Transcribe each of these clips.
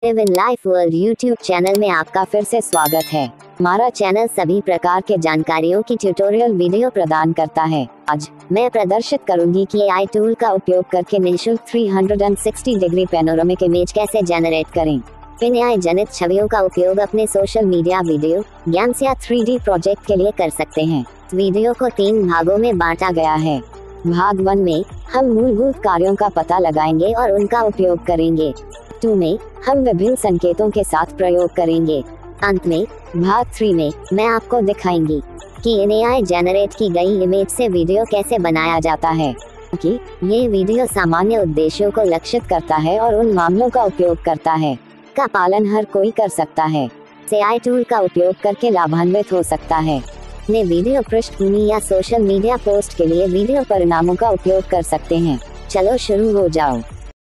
Live in life world YouTube channel में आपका फिर से स्वागत है। हमारा चैनल सभी प्रकार के जानकारियों की ट्यूटोरियल वीडियो प्रदान करता है। आज मैं प्रदर्शित करूंगी कि AI टूल का उपयोग करके निःशुल्क 360 डिग्री पैनोरामिक इमेज कैसे जनरेट करें। इन AI जनित छवियों का उपयोग अपने सोशल मीडिया वीडियो, गेम्स या 3D प्रोजेक्ट के लिए कर सकते हैं। वीडियो को 3 भागों में बांटा गया है। भाग 1 में हम मूलभूत कार्यों का पता लगाएंगे और उनका उपयोग करेंगे। 2 में हम विभिन्न संकेतों के साथ प्रयोग करेंगे। अंत में भाग 3 में मैं आपको दिखाएंगी कि इन AI जनरेट की गई इमेज से वीडियो कैसे बनाया जाता है, कि ये वीडियो सामान्य उद्देश्यों को लक्षित करता है और उन मामलों का उपयोग करता है का पालन हर कोई कर सकता है। AI टूल का उपयोग करके लाभान्वित हो सकता है। अपने वीडियो पृष्ठभूमि या सोशल मीडिया पोस्ट के लिए वीडियो परिणामों का उपयोग कर सकते हैं। चलो शुरू हो जाओ।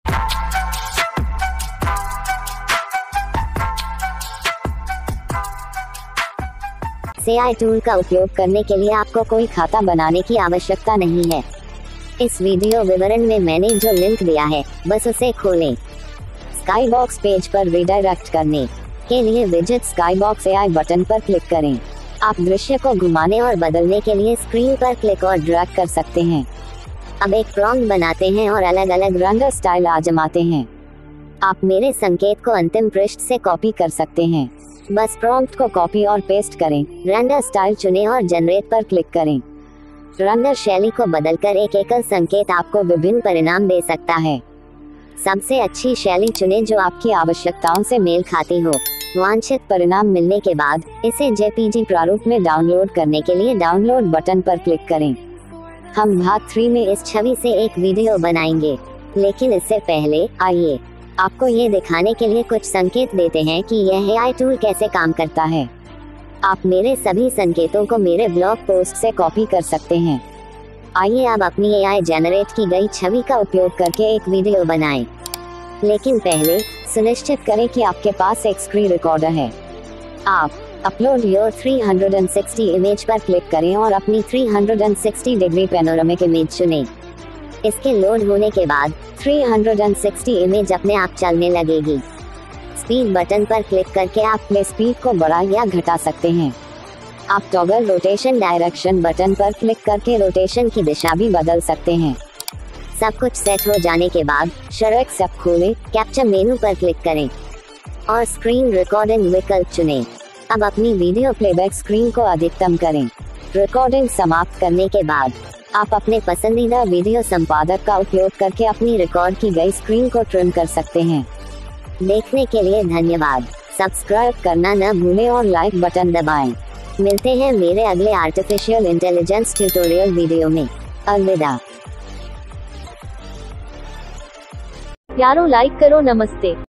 AI टूल का उपयोग करने के लिए आपको कोई खाता बनाने की आवश्यकता नहीं है। इस वीडियो विवरण में मैंने जो लिंक दिया है बस उसे खोलें। स्काईबॉक्स पेज पर रिडायरेक्ट करने के लिए विजेट स्काईबॉक्स AI बटन पर क्लिक करें। आप दृश्य को घुमाने और बदलने के लिए स्क्रीन पर क्लिक और ड्रैग कर सकते हैं। अब एक प्रॉम्प्ट बनाते हैं और अलग अलग रेंडर स्टाइल आजमाते हैं। आप मेरे संकेत को अंतिम पृष्ठ से कॉपी कर सकते हैं। बस प्रॉम्प्ट को कॉपी और पेस्ट करें, रेंडर स्टाइल चुनें और जनरेट पर क्लिक करें। रेंडर शैली को बदलकर एक एकल संकेत आपको विभिन्न परिणाम दे सकता है। सबसे अच्छी शैली चुनें जो आपकी आवश्यकताओं से मेल खाती हो। वांछित परिणाम मिलने के बाद इसे JPG प्रारूप में डाउनलोड करने के लिए डाउनलोड बटन पर क्लिक करें। हम भाग 3 में इस छवि से एक वीडियो बनाएंगे, लेकिन इससे पहले आइए आपको ये दिखाने के लिए कुछ संकेत देते हैं कि यह AI टूल कैसे काम करता है। आप मेरे सभी संकेतों को मेरे ब्लॉग पोस्ट से कॉपी कर सकते हैं। आइए अब अपनी AI जनरेट की गई छवि का उपयोग करके एक वीडियो बनाएं। लेकिन पहले सुनिश्चित करें कि आपके पास एक स्क्रीन रिकॉर्डर है। आप अपलोड योर 360 इमेज पर क्लिक करें और अपनी 360 डिग्री पैनोरामिक इमेज चुनें। इसके लोड होने के बाद 360 इमेज अपने आप चलने लगेगी। स्पीड बटन पर क्लिक करके आप प्ले स्पीड को बढ़ा या घटा सकते हैं। आप टॉगल रोटेशन डायरेक्शन बटन पर क्लिक करके रोटेशन की दिशा भी बदल सकते हैं। सब कुछ सेट हो जाने के बाद शॉर्ट्स ऐप खोलें, कैप्चर मेनू पर क्लिक करें और स्क्रीन रिकॉर्डिंग विकल्प चुनें। अब अपनी वीडियो प्लेबैक स्क्रीन को अधिकतम करें। रिकॉर्डिंग समाप्त करने के बाद आप अपने पसंदीदा वीडियो संपादक का उपयोग करके अपनी रिकॉर्ड की गई स्क्रीन को ट्रिम कर सकते हैं। देखने के लिए धन्यवाद। सब्सक्राइब करना न भूलें और लाइक बटन दबाएं। मिलते हैं मेरे अगले आर्टिफिशियल इंटेलिजेंस ट्यूटोरियल वीडियो में। अलविदा। यारो लाइक करो। नमस्ते।